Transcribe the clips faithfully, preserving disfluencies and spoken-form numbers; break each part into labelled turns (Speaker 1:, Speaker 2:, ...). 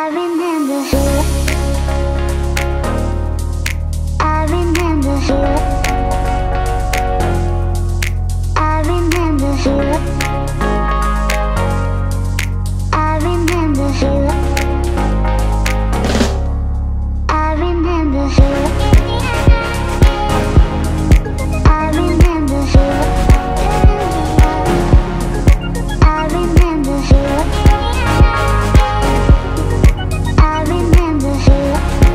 Speaker 1: I remember you. I remember you. I remember you. I remember you. I remember you. I remember you. I remember you. I remember you.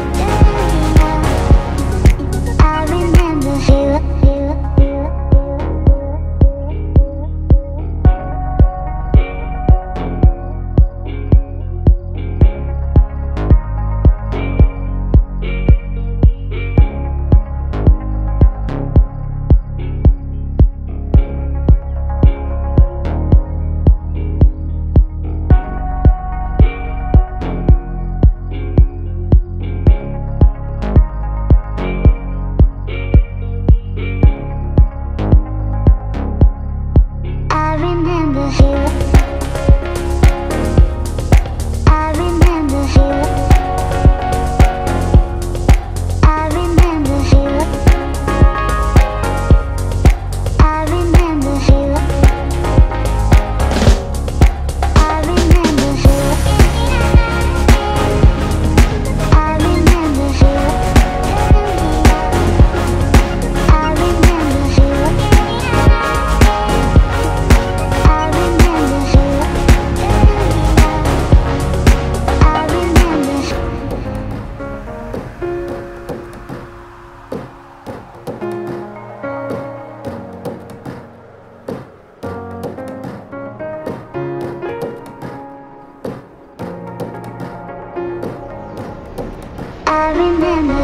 Speaker 1: I remember you. I remember you. I remember you. I remember you. I remember you. I remember you. I remember you. I remember you. I remember you. I remember you. I remember